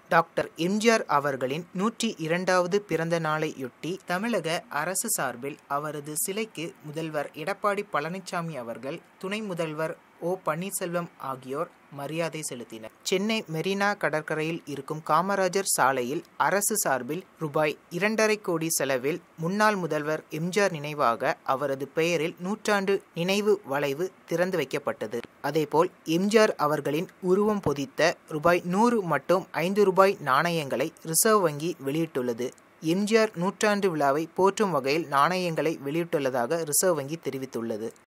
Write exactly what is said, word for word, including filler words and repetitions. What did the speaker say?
Doctor M G R அவர்களின் நூற்றி இரண்டாவது பிறந்த நாளையொட்டி தமிழக அரசு சார்பில் அவரது சிலைக்கு முதல்வர் எடப்பாடி பழனிசாமி அவர்கள், துணை முதல்வர் ஓ பன்னீர்செல்வம் ஆகியோர் மரியாதை செலுத்தினர். சென்னை மெரினா கடற்கரையில் இருக்கும் காமராஜர் சாலையில் அரசு சார்பில் ரூபாய் இரண்டரை கோடி செலவில் முன்னாள் முதல்வர் எம் ஜி ஆர் நினைவாக அவரது பெயரில் நூற்றாண்டு நினைவு வளைவு திறந்து வைக்கப்பட்டது. அதேபோல் எம் ஜி ஆர் அவர்களின் உருவம் பொதித்த ரூபாய் நூறு மற்றும் ஐந்து ரூபாய் நாணயங்களை ரிசர்வ் வங்கி வெளியிட்டுள்ளது. எம் ஜி ஆர் நூற்றாண்டு விழாவை போற்றும் வகையில் நாணயங்களை வெளியிட்டுள்ளதாக ரிசர்வ் வங்கி தெரிவித்துள்ளது.